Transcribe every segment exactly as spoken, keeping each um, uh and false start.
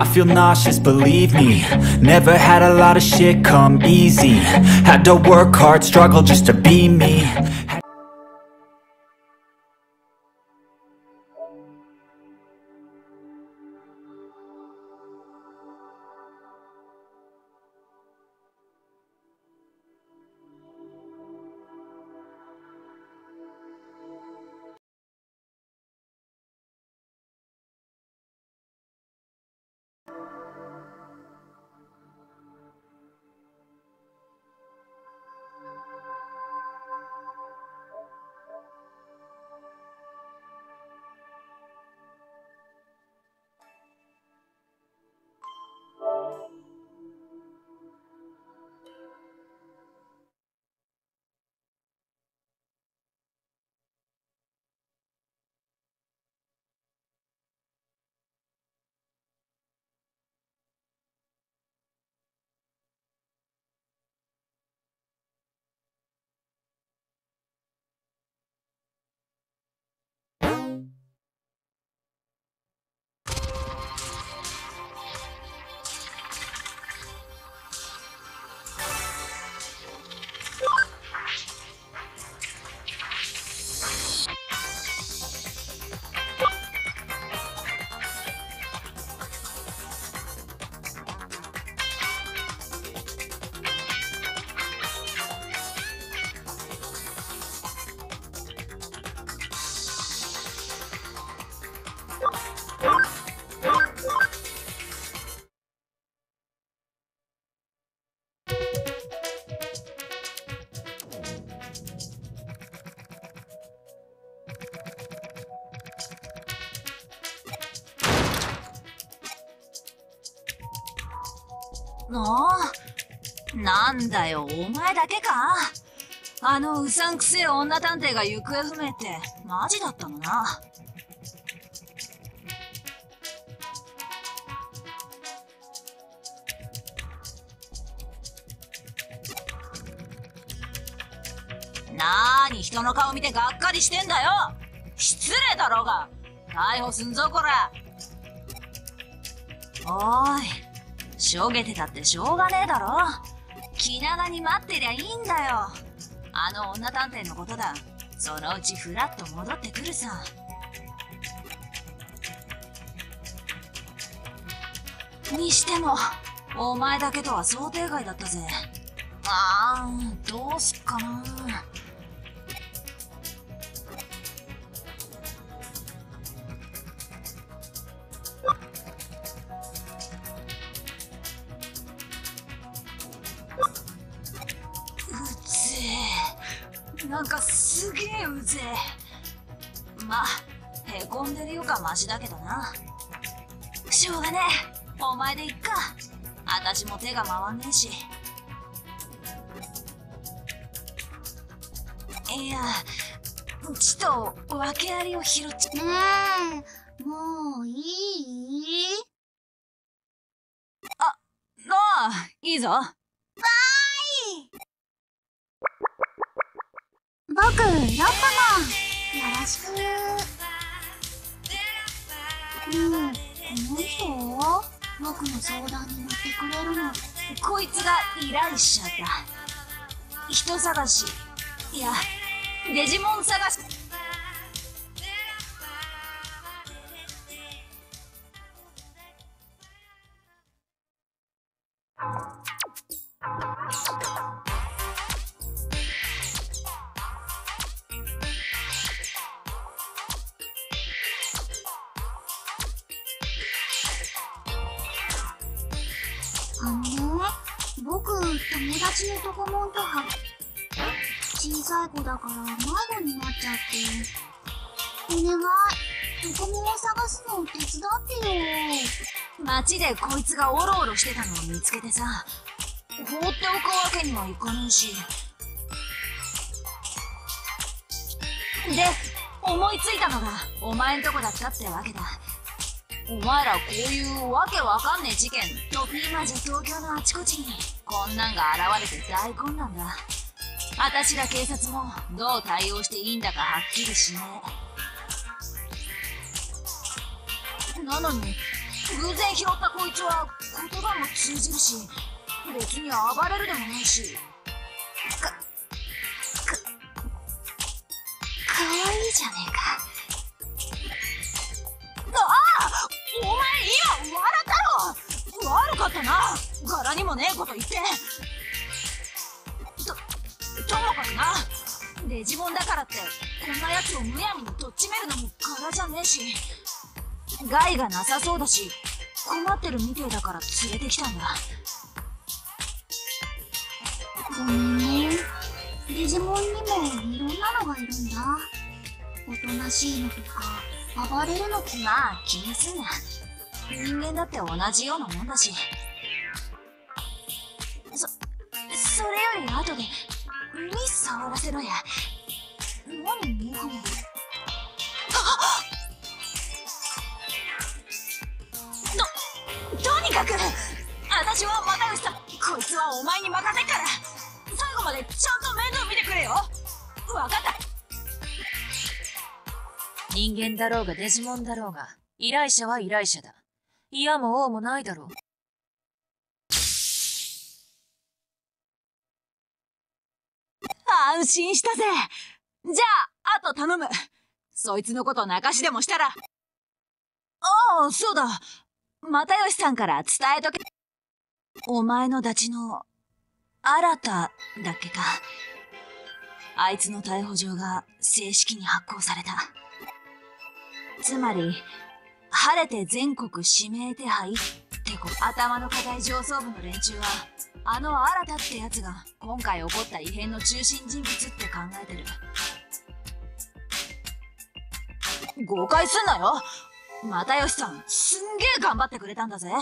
I feel nauseous, believe me. Never had a lot of shit come easy. Had to work hard, struggle just to be me. ああ、なんだよ、お前だけか。あのうさんくせえ女探偵が行方不明ってマジだったのな。なーに人の顔見てがっかりしてんだよ。失礼だろうが。逮捕すんぞこら。おーい、しょげてたってしょうがねえだろ。気長に待ってりゃいいんだよ。あの女探偵のことだ。そのうちフラッと戻ってくるさ。にしてもお前だけとは想定外だったぜ。あー、どうすっかな。なんかすげえうぜえ。まあへこんでるよかマシだけどな。しょうがねえ、お前でいっか。あたしも手が回んねえし。いや、ちと訳ありを拾っちゃ。 ねえ、もういい？ あ、ああ、いいぞ。 僕、ロックマン。よろしく。ねえ、この人？僕の相談に乗ってくれるの？ こいつが依頼しちゃった。人探し、いや、デジモン探し。 あのね、僕、友達のトコモンとは小さい子だから迷子になっちゃって。お願い、トコモンを探すのを手伝ってよ。 街でこいつがオロオロしてたのを見つけてさ、放っておくわけにはいかねえし。で、思いついたのがお前んとこだったってわけだ。お前らこういうわけわかんねえ事件、今じゃ東京のあちこちにこんなんが現れて大混乱だ。あたしら警察もどう対応していいんだかはっきりしねえ。なのに偶然拾ったこいつは言葉も通じるし、別に暴れるでもないし、か、か、かわいいじゃねえか。ああ、お前今笑ったろ。悪かったな、柄にもねえこと言って。と、ともかくな、デジモンだからってこんなやつをむやみにとっちめるのも柄じゃねえし、害がなさそうだし困ってるみてえだから連れてきたんだ。 ふん、デジモンにもいろんなのがいるんだ。おとなしいのとか暴れるのとか。 まあ気にすんな、人間だって同じようなもんだし。そ、それより後で耳触らせろや。何もはも。と、とにかく私は又吉さん、こいつはお前に任せっから最後までちゃんと面倒見てくれよ。分かった。 人間だろうがデジモンだろうが、依頼者は依頼者だ。嫌も王もないだろう。 安心したぜ。じゃあ、あと頼む。そいつのこと泣かしでもしたら。ああ、そうだ。又吉さんから伝えとけ。お前のダチの、新だっけか。あいつの逮捕状が正式に発行された。つまり、晴れて全国指名手配ってこ、頭の固い上層部の連中は、あの新たってやつが今回起こった異変の中心人物って考えてる。誤解すんなよ。又吉さんすんげえ頑張ってくれたんだぜ。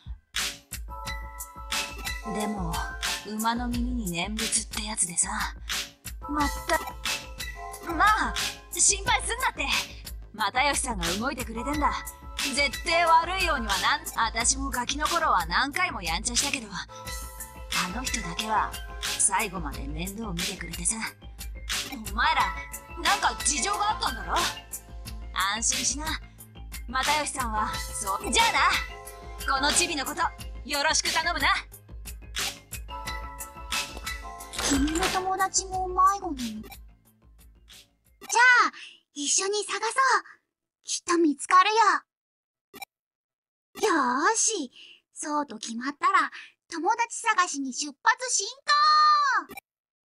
でも馬の耳に念仏ってやつでさ、まったまあ心配すんなって。又吉さんが動いてくれてんだ。絶対悪いようにはなん。私もガキの頃は何回もやんちゃしたけど、あの人だけは最後まで面倒を見てくれてさ。お前らなんか事情があったんだろ。安心しな。又吉さんはそう。じゃあな、このチビのことよろしく頼むな。 君の友達も迷子なの？じゃあ一緒に探そう。きっと見つかるよ。よーし、そうと決まったら友達探しに出発進行。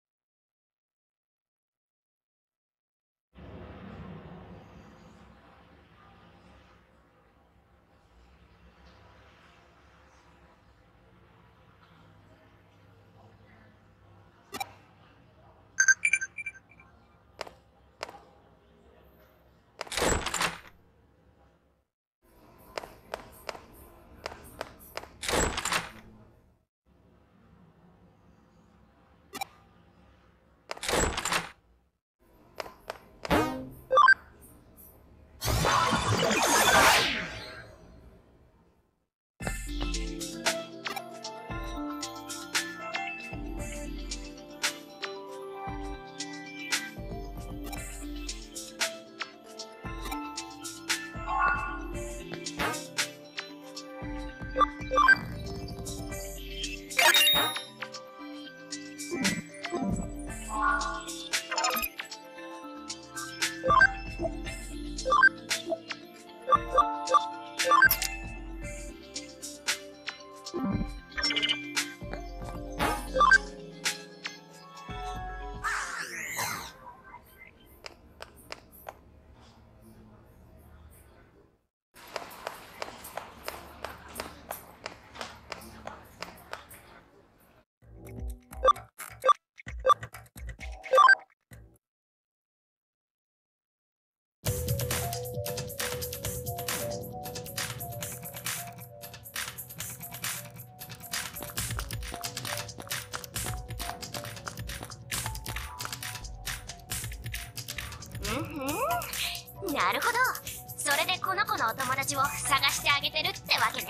なるほど。それでこの子のお友達を探してあげてるってわけね。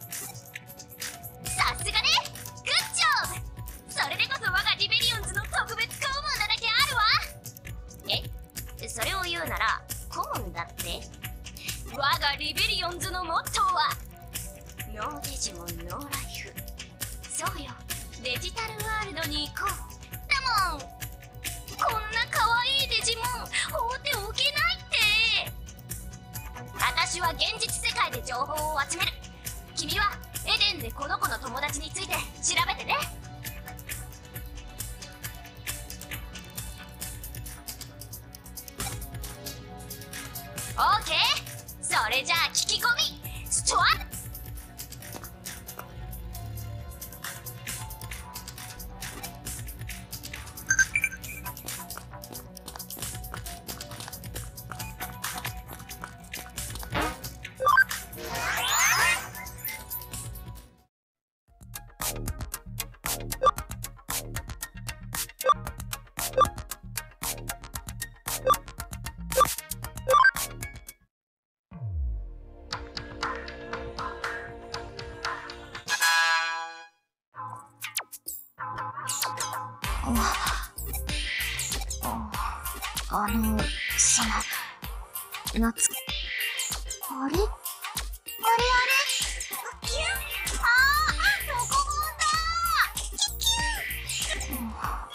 さすがね、グッジョブ。それでこそ我がリベリオンズの特別顧問なだけあるわ。え、それを言うなら顧問だって。我がリベリオンズのモットーはそうよ、デジタルワールドに行こう。でもこんな可愛いデジモン放っておけないって。私は現実世界で情報を集める。君はエデンでこの子の友達について調べてね。オーケー、それじゃあ聞き込みストアップ。 あの、その、夏、あれあれあれキュン、あー、ロコモンだー、キュキュン、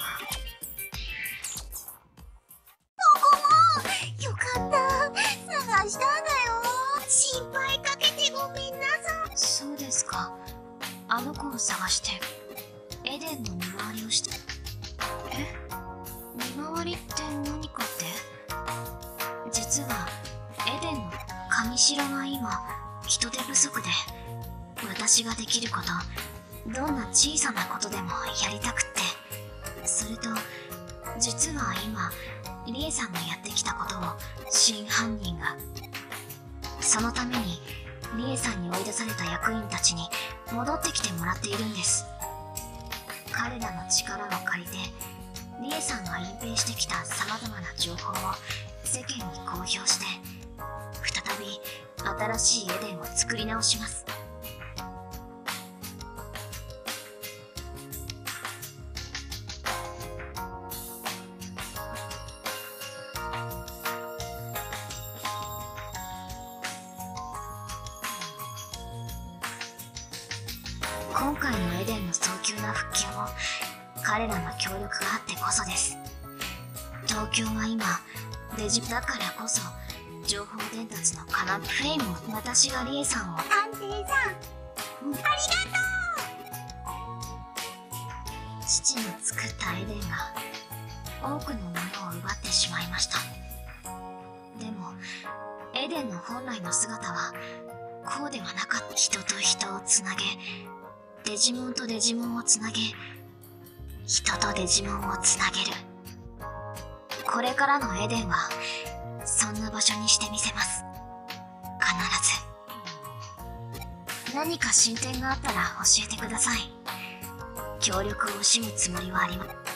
ロコモン、よかった、探したんだよ。心配かけてごめんなさい。そうですか。あの子を探して、エデンの見回りをして、え見回りって何かって？実はエデンの神城が今人手不足で、私ができること、どんな小さなことでもやりたくって。それと実は今リエさんがやってきたことを真犯人が、そのためにリエさんに追い出された役員たちに戻ってきてもらっているんです。彼らの力を借りてリエさんが隠蔽してきた様々な情報を世間に公表して、再び新しいエデンを作り直します。今回のエデンの早急な復旧も彼らの協力があってこそです。東京は今デジだからこそ情報伝達の要フレイムを、私がリエさんを、探偵さんありがとう。父の作ったエデンが多くのものを奪ってしまいました。でもエデンの本来の姿はこうではなかった。人と人をつなげ、デジモンとデジモンをつなげ、人とデジモンをつなげる。これからのエデンはそんな場所にしてみせます。必ず。何か進展があったら教えてください。協力を惜しむつもりはありません。ダメ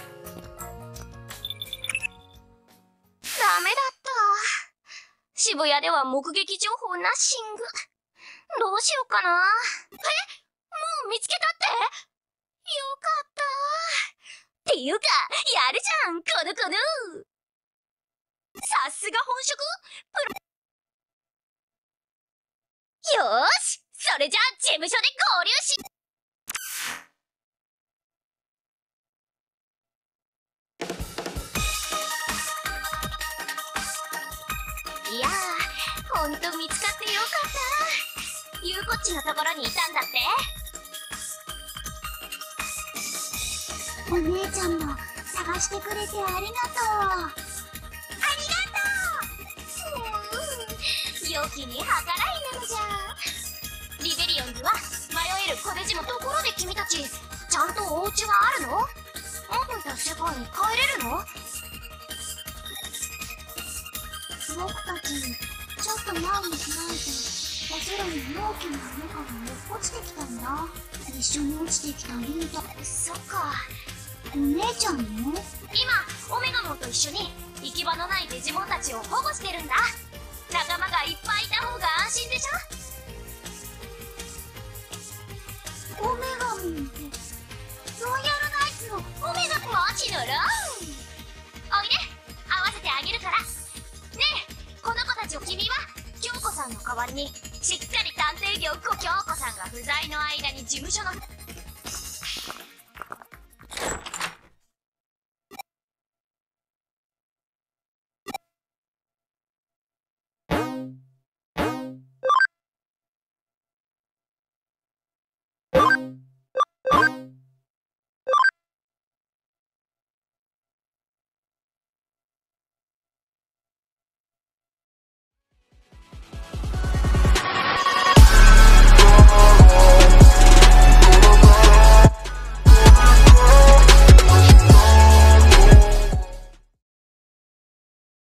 だった。渋谷では目撃情報ナッシング。どうしようかな。え、もう見つけたって？よかった。っていうか、やるじゃん、このこの。さすが本職プロ。よーし、それじゃあ事務所で合流し。いやー、ほんと見つかってよかった。ゆうこっちのところにいたんだって。 お姉ちゃんも探してくれてありがとう。 良きに計らいなのじゃ。リベリオンズは迷える小デジもところで君たちちゃんとお家はあるの？元いた世界に帰れるの？ 僕たちちょっと前に開いてお空に大きな雨が落っこちてきたんだ。一緒に落ちてきたリーダー。 そっか。 お姉ちゃんも？ 今オメガモンと一緒に行き場のないデジモンたちを保護してるんだ。仲間がいっぱいいた方が安心でしょ。 オメガモンってロイヤルナイツのオメガ。 もちろん。おいで、合わせてあげるから。ねえ、この子たちを。君は京子さんの代わりにしっかり探偵業。京子さんが不在の間に事務所の